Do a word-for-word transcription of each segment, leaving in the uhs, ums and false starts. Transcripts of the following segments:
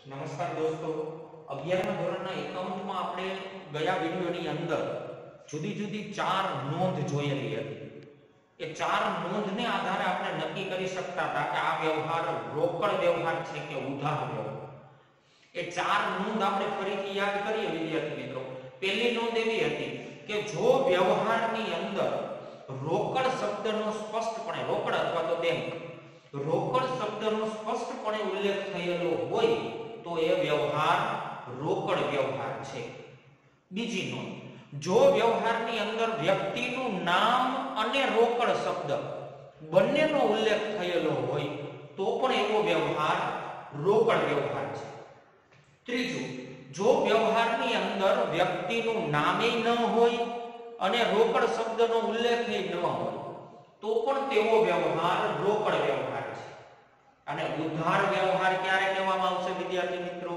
નમસ્કાર દોસ્તો, અગિયારમા ધોરણના એકાઉન્ટમાં આપણે ગયા વિડીયોની અંદર જુદી જુદી ચાર નોંધ જોયેલી હતી. એ ચાર નોંધને આધારે આપણે નક્કી કરી શકતા હતા કે આ વ્યવહાર રોકડ વ્યવહાર છે કે ઉધાર વ્યવહાર. એ ચાર નોંધ આપણે ફરીથી યાદ કરીએ વિદ્યાર્થી મિત્રો. પહેલી નોંધ એવી હતી કે જો વ્યવહારની અંદર રોકડ શબ્દનો સ્પષ્ટપણે રોકડ અથવા તો બેંક રોકડ શબ્દનો સ્પષ્ટપણે ઉલ્લેખ થયેલો હોય તો એ વ્યવહાર રોકડ વ્યવહાર છે. બીજી નોંધ, જો વ્યવહારની અંદર વ્યક્તિનું નામ અને રોકડ શબ્દ બંનેનો ઉલ્લેખ થયેલો હોય તો પણ એવો વ્યવહાર રોકડ વ્યવહાર છે. ત્રીજું, જો વ્યવહારની અંદર વ્યક્તિનું નામે ન હોય અને રોકડ શબ્દનો ઉલ્લેખ ન હોય તો પણ તેવો વ્યવહાર રોકડ વ્યવહાર છે. અને ઉધાર વ્યવહાર ક્યારે કહેવામાં આવશે વિદ્યાર્થી મિત્રો?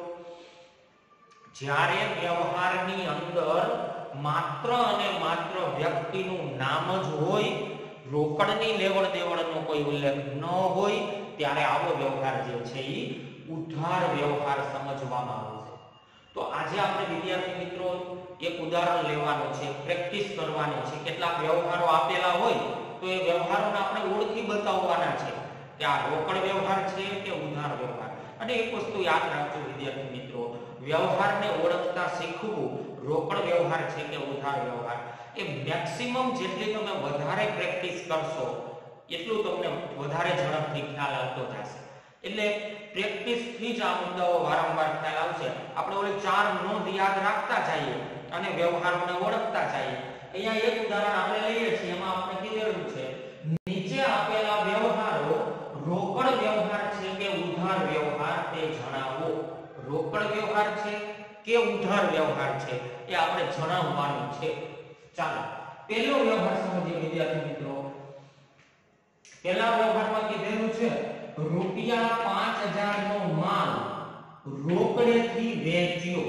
જ્યારે વ્યવહારની અંદર માત્ર અને માત્ર વ્યક્તિનું નામ જ હોય, રોકડની લેવડ દેવડનો કોઈ ઉલ્લેખ ન હોય, ત્યારે આવો વ્યવહાર જે છે એ ઉધાર વ્યવહાર સમજવામાં આવશે. તો આજે આપણે વિદ્યાર્થી મિત્રો એક ઉદાહરણ લેવાનું છે, પ્રેક્ટિસ કરવાની છે. કેટલાક વ્યવહારો આપેલા હોય તો એ વ્યવહારોને આપણે ઓળખી બતાવવાના છે કે આ રોકડ વ્યવહાર છે કે ઉધાર વ્યવહાર. અને એક વસ્તુ યાદ રાખજો વિદ્યાર્થી મિત્રો, વ્યવહારને ઓળખતા શીખવું રોકડ વ્યવહાર છે કે ઉધાર વ્યવહાર એ મેક્સિમમ જેટલી તમે વધારે પ્રેક્ટિસ કરશો એટલું તમને વધારે ઝડપથી ખ્યાલ આવતો જશે. એટલે પ્રેક્ટિસથી જ આ મુદ્દાઓ વારંવાર ખ્યાલ આવશે. આપણે ઓલી ચાર નોંધ યાદ રાખતા જઈએ અને વ્યવહારોને ઓળખતા જઈએ. અહીંયા એક ઉદાહરણ આપણે લઈએ છીએ, એમાં આપણે કીધેલું છે નીચે આપેલા વ્યવહારો રોકડ વ્યવહાર છે કે ઉધાર વ્યવહાર તે જણાવો. રોકડ વ્યવહાર છે કે ઉધાર વ્યવહાર છે એ આપણે જણાવવાનું છે. ચાલો પહેલો વ્યવહાર સમજીએ વિદ્યાર્થી મિત્રો. પહેલા વ્યવહારમાં કીધેલું છે રૂપિયા પાંચ હજાર નો માલ રોકડેથી વેચ્યો.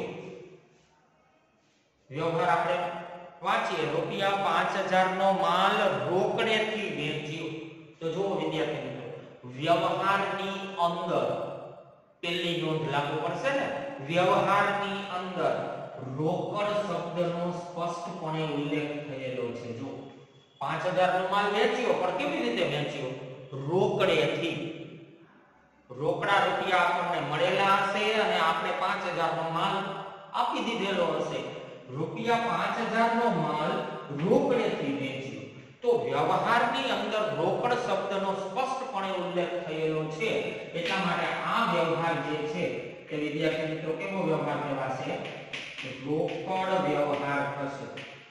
વ્યવહાર આપણે વાંચીએ, રૂપિયા પાંચ હજાર નો માલ રોકડેથી વેચ્યો. તો જુઓ વિદ્યાર્થી મિત્રો, વ્યવહારની અંદર પહેલી નોંધ લાગુ પડશે ને, વ્યવહારની અંદર રોકડ શબ્દનો સ્પષ્ટપણે ઉલ્લેખ થયેલો છે. જો પાંચ હજાર નો માલ વેચ્યો, પણ કેવી રીતે વેચ્યો? રોકડેથી. રોકડા રૂપિયા આપણને મળેલા હશે અને આપણે પાંચ હજાર નો માલ આપી દીધેલો હશે. રૂપિયા પાંચ હજાર નો માલ રોકડેથી વેચ્યો. તો વ્યવહારની અંદર રોકડ શબ્દનો સ્પષ્ટપણે ઉલ્લેખ થયેલો છે, એટલા માટે આ વ્યવહાર જે છે તે વિદ્યાર્થી મિત્રો કેવો વ્યવહાર કહેવાશે? રોકડ વ્યવહાર થશે.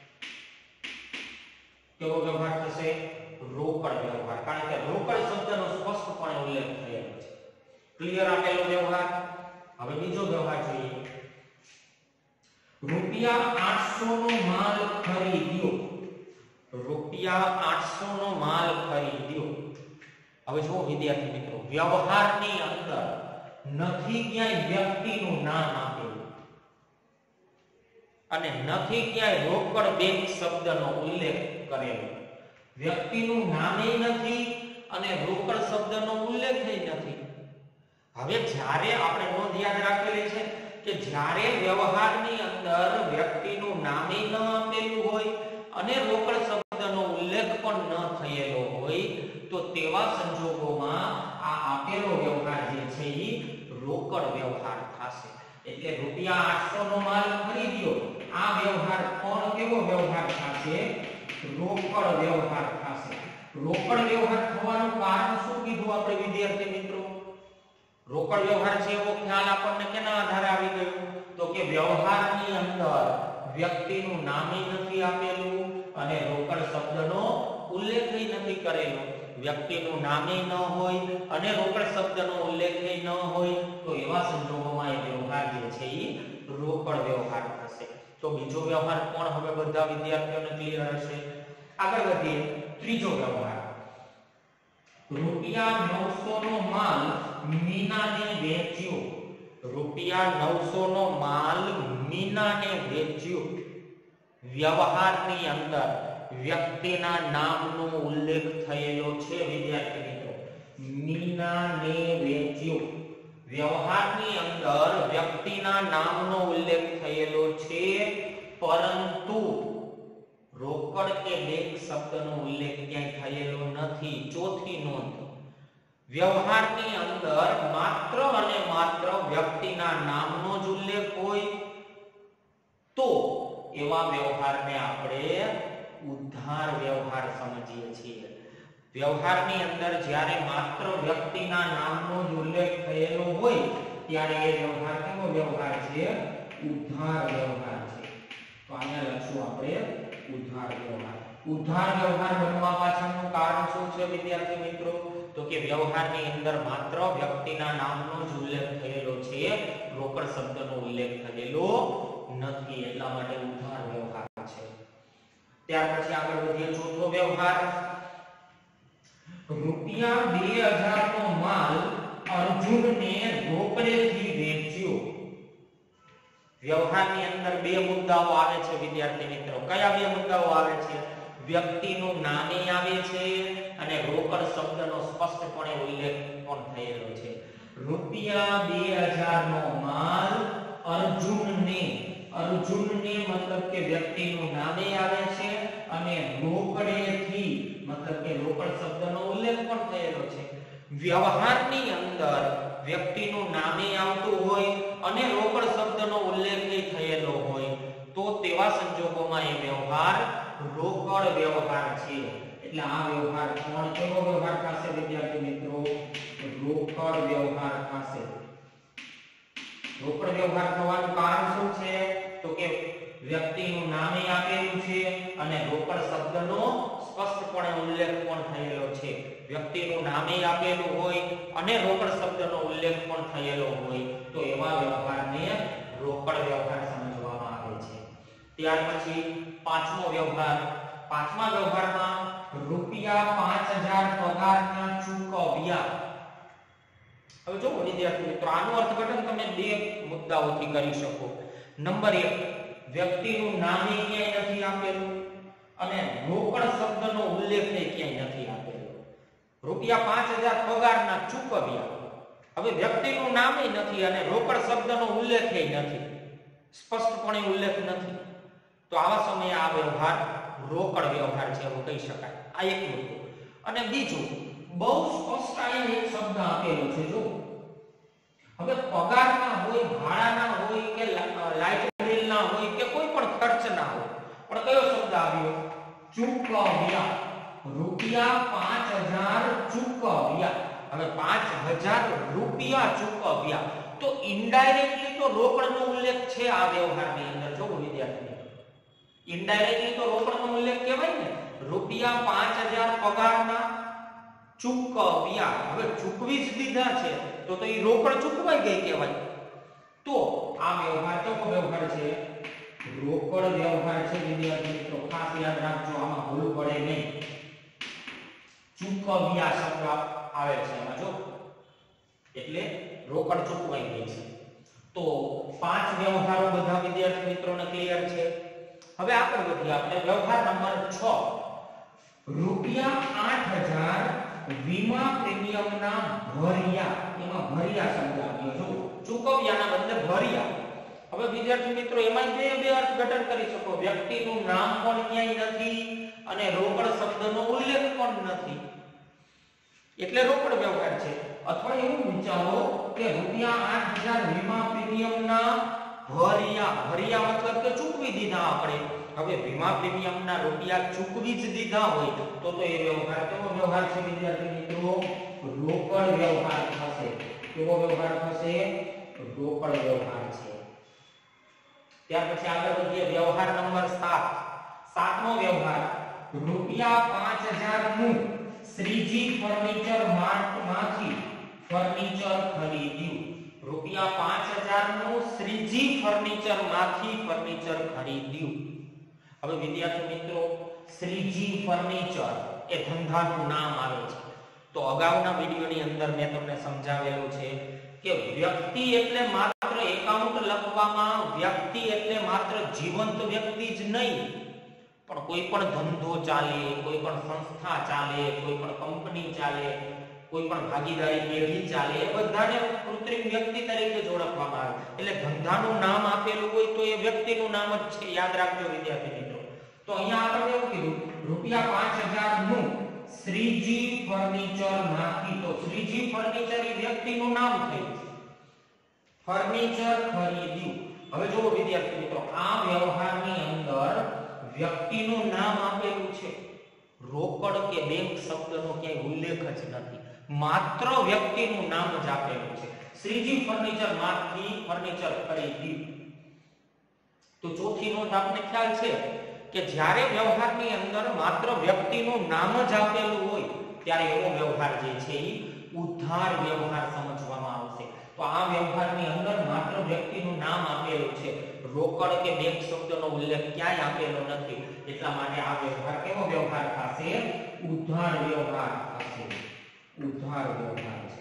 કેવો વ્યવહાર થશે? રોકડ વ્યવહાર. કારણ કે રોકડ શબ્દનો સ્પષ્ટપણે ઉલ્લેખ થયેલો છે. ક્લિયર આપેલો વ્યવહાર. હવે બીજો વ્યવહાર જોઈએ. રૂપિયા આઠસો નો માલ ખરીદ્યો. રૂપિયા આઠસો નો માલ ખરીદ્યો. હવે જુઓ વિદ્યાર્થી મિત્રો, વ્યવહારની અંદર નથી ક્યાંય વ્યક્તિનું નામ આપેલું અને નથી ક્યાંય રોકડ બેંક શબ્દનો ઉલ્લેખ કરેલો. વ્યક્તિનું નામે નથી અને રોકડ શબ્દનો ઉલ્લેખ નથી. હવે જ્યારે આપણે નોંધ યાદ રાખેલી છે કે જ્યારે વ્યવહારની અંદર વ્યક્તિનું નામે ન આપેલું હોય અને રોકડ શબ્દનો ઉલ્લેખ પણ ન થયેલો હોય તો તેવા સંજોગોમાં આ આપેલો વ્યવહાર જે છે એ રોકડ વ્યવહાર થશે. એટલે રૂપિયા આઠસો નો માલ ખરીદ્યો, આ વ્યવહાર પણ કેવો વ્યવહાર થશે? રોકડ વ્યવહાર થશે. રોકડ વ્યવહાર થવાનું કારણ શું કીધું આપણે વિદ્યાર્થી મિત્રો? રોકડ વ્યવહાર છે એવો ખ્યાલ આપણને કેના આધારે આવી ગયો? તો કે વ્યવહારની અંદર વ્યક્તિનું નામે નથી આપેલું અને રોકડ શબ્દનો ઉલ્લેખ નથી કરેલો. વ્યક્તિનું નામે ન હોય અને રોકડ શબ્દનો ઉલ્લેખ ન હોય તો એવા સંજોગોમાં એ વ્યવહાર જે છે એ રોકડ વ્યવહાર થશે. તો બીજો વ્યવહાર કોણ હવે બધા વિદ્યાર્થીઓને ક્લિયર હશે? આગળ વધીએ. ત્રીજો વ્યવહાર, રૂપિયા નવસો નો માલ મીનાને વેચ્યો. રૂપિયા નવસો નો માલ મીનાને વેચ્યો. વ્યવહારની અંદર વ્યક્તિના નામનો ઉલ્લેખ થયેલો છે વિદ્યાર્થી મિત્રો. મીનાને વેચ્યો. વ્યવહારની અંદર વ્યક્તિના નામનો ઉલ્લેખ થયેલો છે, પરંતુ રોકડ કે બેંક શબ્દનો ઉલ્લેખ ક્યાંય થયેલો નથી. ચોથી નોંધ, વ્યવહારની અંદર માત્ર અને માત્ર વ્યક્તિના નામનો જ ઉલ્લેખ હોય તો એવા વ્યવહારને આપણે ઉદ્ધાર વ્યવહાર સમજીએ છીએ. વ્યવહારની અંદર જ્યારે માત્ર વ્યક્તિના નામનો જ ઉલ્લેખ થયેલો હોય ત્યારે એ વ્યવહાર કેવો વ્યવહાર છે? ઉદ્ધાર વ્યવહાર છે. તો અહીંયા લખશું આપણે ઉદ્ધાર વ્યવહાર. ઉદ્ધાર વ્યવહાર બનવા પાછળનું કારણ શું છે વિદ્યાર્થી મિત્રો? તો કે વ્યવહારની અંદર માત્ર વ્યક્તિના નામનો જ ઉલ્લેખ થયેલો છે, રોકડ શબ્દનો ઉલ્લેખ થયેલો નથી, એટલા માટે ઉદ્ધાર વ્યવહાર છે. ત્યાર પછી આગળ વધીએ. ચોથો વ્યવહાર, રૂપિયા બે હજાર નો માલ અર્જુનને રોકડેથી વેચ્યો. વ્યવહારની અંદર બે મુદ્દાઓ આવે છે વિદ્યાર્થી મિત્રો. કયા બે મુદ્દાઓ આવે છે? વ્યક્તિનું નામે આવે છે અને રોકડ શબ્દનો સ્પષ્ટપણે ઉલ્લેખ પણ થયેલો છે. રૂપિયા બે હજાર નો માલ અર્જુનને, અર્જુનને મતલબ કે વ્યક્તિનું નામે આવે છે અને રોકડેથી મતલબ કે રોકડ શબ્દનો ઉલ્લેખ પણ થયેલો છે. વ્યવહારની અંદર વ્યક્તિનું નામે આવતું હોય અને રોકડ શબ્દનો ઉલ્લેખ થયેલો હોય તો તેવા સંજોગોમાં એ વ્યવહાર રોકડ વ્યવહાર છે. એટલે આ વ્યવહાર કોણ કેવો વ્યવહાર થશે વિદ્યાર્થી મિત્રો? રોકડ વ્યવહાર થશે. રોકડ વ્યવહાર થવાનું કારણ શું છે? તો કે વ્યક્તિનું નામે આપેલું છે અને રોકડ શબ્દનો સ્પષ્ટપણે ઉલ્લેખ પણ થયેલો છે. વ્યક્તિનું નામે આપેલું હોય અને રોકડ શબ્દનો ઉલ્લેખ પણ થયેલો હોય તો એવા વ્યવહારને રોકડ વ્યવહાર સમજવામાં આવે છે. ત્યાર પછી પાંચમો વ્યવહાર. પાંચમા વ્યવહારમાં રૂપિયા પાંચ હજાર પગારના ચૂકવ્યા. હવે જો વિદ્યાર્થી મિત્રો, આનું અર્થઘટન તમે બે મુદ્દાઓથી કરી શકો. નંબર એક, વ્યક્તિનું નામે ક્યાંય નથી આપેલું અને રોકડ શબ્દનો ઉલ્લેખ ક્યાંય નથી આપેલો. રૂપિયા પાંચ હજાર પગારના ચૂકવ્યા. હવે વ્યક્તિનું નામે નથી અને રોકડ શબ્દનો ઉલ્લેખ નથી, સ્પષ્ટપણે ઉલ્લેખ નથી, તો આવા સમયે આ વ્યવહાર રોકડ વ્યવહાર છે એવું કહી શકાય. આ એક મુદ્દો. અને બીજું, બહુ સ્પષ્ટ અહીંયા એક શબ્દ આપેલો છે. જો હવે પગારના હોય, ભાડાના હોય કે લાઇટ બિલના હોય કે કોઈ પણ ખર્ચના હોય, પણ કયો શબ્દ આવ્યો? ચૂકવ્યા. રૂપિયા પાંચ હજાર ચૂકવ્યા. હવે પાંચ હજાર રૂપિયા ચૂકવ્યા તો ઇનડાયરેક્ટલી તો રોકડનો ઉલ્લેખ છે આ વ્યવહારની અંદર. જો વિદ્યાર્થી, ઇનડાયરેક્ટલી તો રોકડનો ઉલ્લેખ કહેવાય ને. રૂપિયા પાંચ હજાર પગારના ચૂકવ્યા. હવે ચૂકવી જ દીધા છે તો તો એ રોકડ ચૂકવાઈ ગઈ કહેવાય. તો આ વ્યવહાર કેવો વ્યવહાર છે? રોકડ વ્યવહાર છે વિદ્યાર્થી મિત્રો. ખાસ યાદ રાખજો, આમાં ભૂલ પડે નહીં. ચૂકવ્યા શબ્દ આવે છે એમાં, જો એટલે રોકડ ચૂકવાઈ ગઈ છે. તો પાંચ વ્યવહારો બધા વિદ્યાર્થી મિત્રોને ક્લિયર છે. હવે આગળ વધીએ આપણે. વ્યવહાર નંબર છ, રૂપિયા આઠ હજાર વીમા પ્રીમિયમના ભર્યા. એમાં ભર્યા શબ્દ આવ્યો. જો ચૂકવ્યાના બદલે ભર્યા. હવે વિદ્યાર્થી મિત્રો, એમાં બે બે અર્થઘટન કરી શકો. વ્યક્તિનું નામ પણ ક્યાંય નથી અને રોકડ શબ્દનો ઉલ્લેખ પણ નથી, એટલે રોકડ વ્યવહાર છે. અથવા એવું વિચારો કે રૂપિયા આઠ હજાર વીમા પ્રીમિયમના ભર્યા. ભર્યા મતલબ કે ચૂકવી દીધા આપણે. હવે વીમા પ્રીમિયમના રૂપિયા ચૂકવી જ દીધા હોય તો તો એ વ્યવહાર કેવો વ્યવહાર છે વિદ્યાર્થી મિત્રો? રોકડ વ્યવહાર થશે. કેવો વ્યવહાર થશે? રોકડ વ્યવહાર છે. ત્યાર પછી આગળ વધીએ. વ્યવહાર નંબર સાત. સાતમો વ્યવહાર, રૂપિયા પાંચ હજાર નું શ્રીજી ફર્નિચર માર્ટ માંથી ફર્નિચર ખરીદ્યું. રૂપિયા પાંચ હજાર નું શ્રીજી ફર્નિચર માંથી ફર્નિચર ખરીદ્યું. હવે વિદ્યાર્થી મિત્રો, શ્રીજી ફર્નિચર એ ધંધાનું નામ આવે છે. તો અગાઉના વિડિયોની અંદર મેં તમને સમજાવેલું છે કે વ્યક્તિ એટલે માત્ર એકાઉન્ટ લખવામાં વ્યક્તિ એટલે માત્ર જીવંત વ્યક્તિ જ નહીં, પણ કોઈ પણ ધંધો ચાલે, કોઈ પણ સંસ્થા ચાલે, કોઈ પણ કંપની ચાલે, કોઈ પણ ભાગીદારી પેઢી ચાલે એ બધાને કૃત્રિમ વ્યક્તિ તરીકે જ ઓળખવામાં આવે. એટલે ધંધાનું નામ આપેલું હોય તો એ વ્યક્તિનું નામ જ છે, યાદ રાખજો વિદ્યાર્થી મિત્રો. તો અહીંયા આપણે એવું કીધું રૂપિયા પાંચ હજાર નું શ્રીજી ફર્નિચર માંથી, તો શ્રીજી ફર્નિચર એ વ્યક્તિનું નામ થયું, ફર્નિચર ખરીદ્યું. હવે જુઓ વિદ્યાર્થી મિત્રો, આ વ્યવહારની અંદર વ્યક્તિનું નામ આપેલું છે, રોકડ કે બેંક શબ્દનો ક્યાંય ઉલ્લેખ જ નથી, માત્ર વ્યક્તિનું નામ જ આપેલું છે. શ્રીજી ફર્નિચર માંથી ફર્નિચર ખરીદ્યું. તો ચોથી નોંધ આપને ખ્યાલ છે કે જ્યારે વ્યવહારની અંદર માત્ર વ્યક્તિનું નામ જ આપેલું હોય ત્યારે એવો વ્યવહાર જે છે એ ઉધાર વ્યવહાર સમજવામાં આવશે. તો આ વ્યવહારની અંદર માત્ર વ્યક્તિનું નામ આપેલું છે, રોકડ કે બેંક શબ્દનો ઉલ્લેખ ક્યાંય આપેલો નથી, એટલા માટે આ વ્યવહાર કેવો વ્યવહાર થશે? ઉધાર વ્યવહાર થશે. ઉધાર વ્યવહાર છે.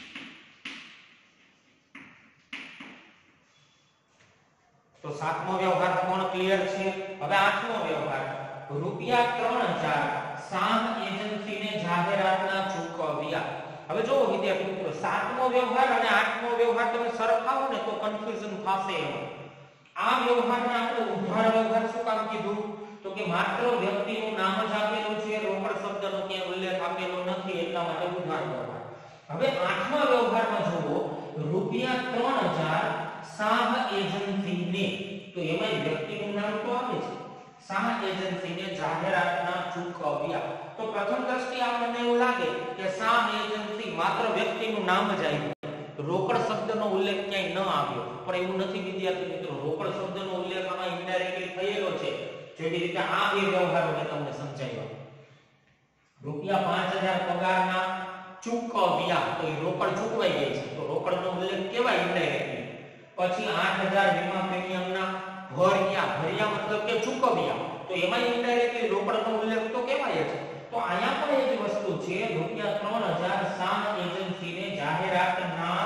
તો સાતમો વ્યવહાર કોણ ક્લિયર છે? હવે આઠમો વ્યવહાર રૂપિયા ત્રણ હજાર સામ એજન્સીને જાહેરાતના ચૂકવ્યા. હવે જો વિદ્યાર્થી મિત્રો, સાતમો વ્યવહાર અને આઠમો વ્યવહાર તમે સરખાવો ને તો કન્ફ્યુઝન થશે. આ વ્યવહારને આપણે ઉધાર વ્યવહાર શું કામ કીધું? તો કે માત્ર વ્યક્તિનું નામ જ આપેલું છે, રોકડ શબ્દનો ક્યાંય ઉલ્લેખ આપેલો નથી, એટલા માટે ઉધાર વ્યવહાર. હવે આઠમા વ્યવહારમાં જુઓ રૂપિયા ત્રણ હજાર સાહ એજન્સીને, તો એમાં વ્યક્તિનું નામ તો આવે છે, સાહ એજન્સીને જાહેરાતના ચૂકવ્યા. તો પ્રથમ દ્રષ્ટિએ આપણને એવું લાગે કે સાહ એજન્સી માત્ર વ્યક્તિનું નામ જ આવ્યું, રોકડ શબ્દનો ઉલ્લેખ ક્યાંય ન આવ્યો. પણ એવું નથી વિદ્યાર્થી મિત્રો, રોકડ શબ્દનો ઉલ્લેખ આમાં ઇનડાયરેક્ટલી થયેલો છે. જેવી રીતે આ બે વ્યવહારો મેં તમને સમજાવ્યા. રૂપિયા પાંચ હજાર પગારના ચૂકવ્યા, તો એ રોકડ ચૂકવાઈ ગઈ છે, તો રોકડનો ઉલ્લેખ કેવાય ઇનડાયરેક્ટલી. પછી આઠ હજાર વીમા પ્રીમિયમના ભર્યા, ભર્યા મતલબ કે ચૂકવ્યા, તો એમાં ઇનડાયરેક્ટલી રોકડનો ઉલ્લેખ તો કેવાય છે. તો અહીંયા પણ એ જ વસ્તુ છે, રૂપિયા ત્રણ હજાર સામ એજન્સીને જાહેરાતના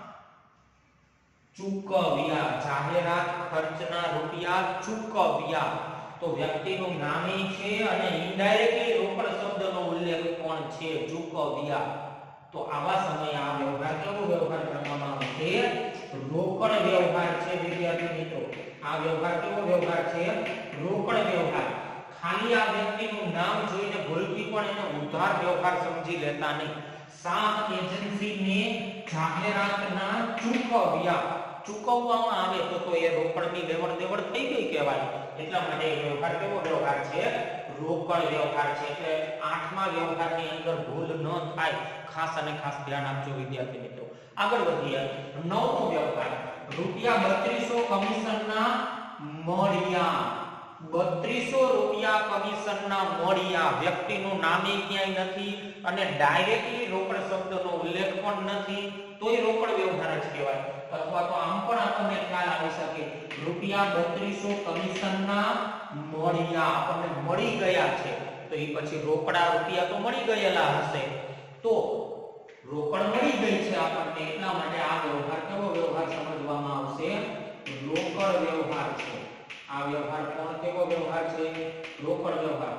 ચૂકવ્યા, જાહેરાત ખર્ચના રૂપિયા ચૂકવ્યા. તો વ્યક્તિનું નામે છે અને ઇનડાયરેક્ટલી રોકડ શબ્દનો ઉલ્લેખ કોણ છે? ચૂકવ્યા. તો આવા સમયે આ વ્યવહાર કેવો વ્યવહાર કરવામાં આવશે? રોકડ વ્યવહાર છે વિદ્યાર્થી મિત્રો. આ વ્યવહાર કેવો વ્યવહાર છે? રોકડ વ્યવહાર. ખાલી આ વ્યક્તિનું નામ જોઈને ભૂલથી પણ એને ઉધાર વ્યવહાર સમજી લેતા નહીં. સામ એજન્સીને જાહેરાતના ચૂકવ્યા, ચૂકવવામાં આવે તો તો એ રોકડની લેવડ દેવડ થઈ ગઈ કહેવાય. એટલા માટે એ વ્યવહાર કેવો વ્યવહાર છે? રોકડ વ્યવહાર છે. એટલે આઠમા વ્યવહારની અંદર ભૂલ ન થાય, ખાસ અને ખાસ ધ્યાન આપજો વિદ્યાર્થી મિત્રો. આગળ વધીએ. નવમો વ્યવહાર રૂપિયા બત્રીસો કમિશનના મળ્યા. બત્રીસો રૂપિયા કમિશનના મળ્યા. વ્યક્તિનું નામે ક્યાંય નથી અને ડાયરેક્ટલી રોકડ શબ્દનો ઉલ્લેખ પણ નથી, તોય રોકડ વ્યવહાર જ કહેવાય. અથવા તો આમ પણ આપણને ખ્યાલ આવી શકે, રૂપિયા બત્રીસો કમિશનના મળ્યા, આપણને મળી ગયા છે, તો એ પછી રોકડા રૂપિયા તો મળી ગયેલા હશે, તો રોકડ મળી ગઈ છે આપણને, એટલા માટે આ વ્યવહાર કેવો વ્યવહાર સમજવામાં આવશે? રોકડ વ્યવહાર છે. આ વ્યવહાર કોણ કેવો વ્યવહાર છે? રોકડ વ્યવહાર.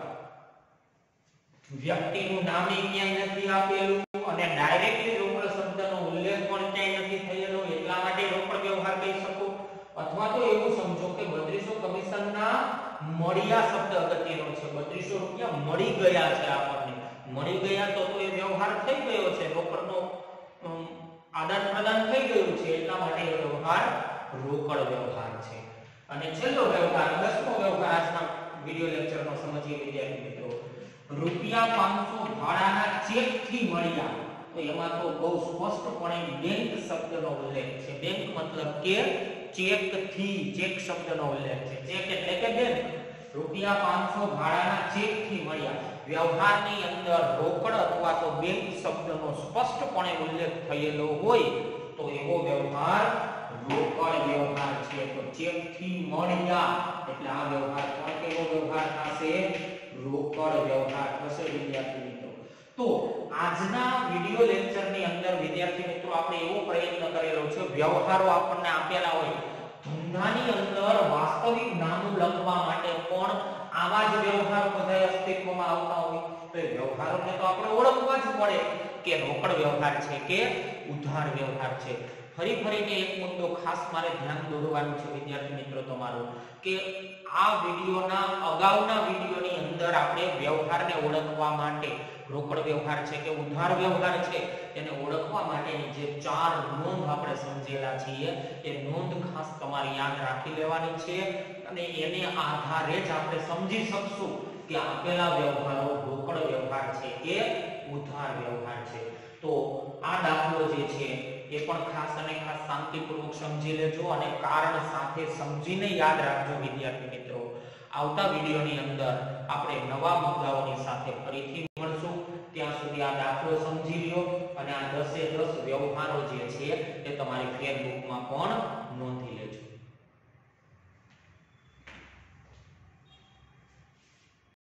વ્યક્તિનું નામે ક્યાંય નથી આપેલું અને ડાયરેક્ટલી રોકડ શબ્દનો ઉલ્લેખ પણ ક્યાંય નથી થયેલો, એટલા માટે રોકડ વ્યવહાર કહી શકો. અથવા તો એવું સમજો કે બત્રીસો કમિશનના મળ્યા શબ્દ અગત્યનો છે. બત્રીસો રૂપિયા મળી ગયા છે આપણને, મળી ગયા તો તો એ વ્યવહાર થઈ ગયો છે, રોકડનો આદાન પ્રદાન થઈ ગયું છે, એટલા માટે એ વ્યવહાર રોકડ વ્યવહાર છે. અને છેલ્લો વ્યવહાર, દસમો વ્યવહાર આજના વિડિયો લેક્ચરનો સમજીએ વિદ્યાર્થી મિત્રો. રૂપિયા પાંચસો ભાડાના ચેક થી મળ્યા. તો એમાં તો બહુ સ્પષ્ટપણે બેંક શબ્દનો ઉલ્લેખ છે. બેંક મતલબ કે ચેક થી, ચેક શબ્દનો ઉલ્લેખ છે. ચેક એટલે કે બેંક. રૂપિયા પાંચસો ભાડાના ચેક થી મળ્યા. વ્યવહારની અંદર રોકડ અથવા તો બેંક શબ્દનો સ્પષ્ટપણે ઉલ્લેખ થયેલો હોય તો એવો વ્યવહાર રોકડ વ્યવહાર છે. તો ચેક થી મળ્યા એટલે આ વ્યવહાર કોણ કેવો વ્યવહાર થશે? રોકડ વ્યવહાર થશે વિદ્યાર્થી મિત્રો. તો આજના વિડિયો લેક્ચરની અંદર વિદ્યાર્થી મિત્રો આપણે એવો પ્રયત્ન કરેલો છે, વ્યવહારો આપણને આપેલા હોય, ધંધાની અંદર વાસ્તવિક નામું લખવા માટે પણ આવા જ વ્યવહારો બધા અસ્તિત્વમાં આવતા હોય. તો એ વ્યવહારોને તો આપણે ઓળખવા જ પડે કે રોકડ વ્યવહાર છે કે ઉધાર વ્યવહાર છે. ફરી ફરીને એક મુદ્દો ખાસ મારે ધ્યાન દોરવાનું છે વિદ્યાર્થી મિત્રો તમારું, કે આ વિડિયોના અગાઉના વિડિયોની અંદર આપણે વ્યવહારને ઓળખવા માટે, રોકડ વ્યવહાર છે કે ઉધાર વ્યવહાર છે તેને ઓળખવા માટેની જે ચાર નોંધ આપણે સમજેલા છીએ એ નોંધ ખાસ તમારે યાદ રાખી લેવાની છે અને એને આધારે જ આપણે સમજી શકશું કે આપેલા વ્યવહારો રોકડ વ્યવહાર છે કે ઉધાર વ્યવહાર છે. તો આ દાખલો જે છે એ પણ ખાસ અને ખાસ શાંતિપૂર્વક સમજી લેજો અને કારણ સાથે સમજીને યાદ રાખજો વિદ્યાર્થી મિત્રો. આવતા વિડિયોની અંદર આપણે નવા મુદ્દાઓની સાથે ફરીથી